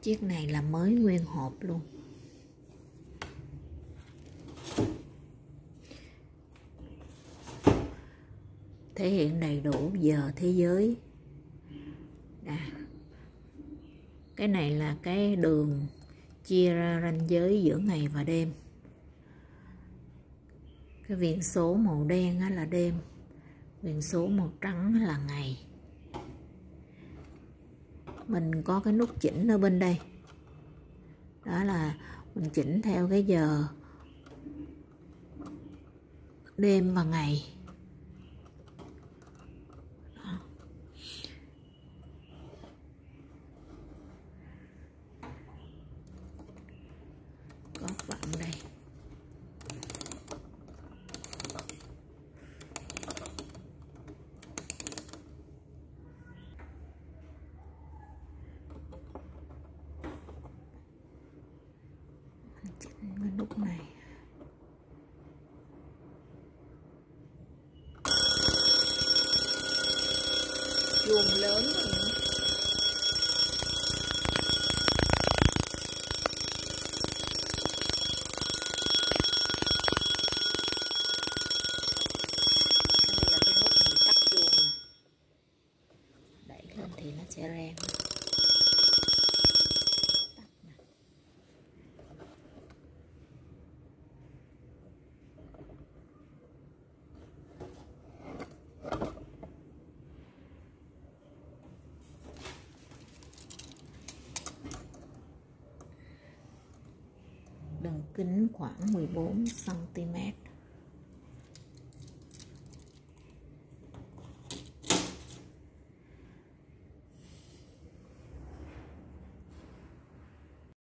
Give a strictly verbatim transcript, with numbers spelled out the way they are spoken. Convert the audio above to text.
Chiếc này là mới nguyên hộp luôn. Thể hiện đầy đủ giờ thế giới. À, cái này là cái đường chia ra ranh giới giữa ngày và đêm. Cái viền số màu đen là đêm, viền số màu trắng là ngày. Mình có cái nút chỉnh ở bên đây, đó là mình chỉnh theo cái giờ đêm và ngày. Đó. Có vặn đây. Chỉnh cái nút này. Chuông lớn rồi. Đây là cái nút mình tắt chuông nè. Đẩy lên thì nó sẽ reng. Đường kính khoảng mười bốn xăng ti mét.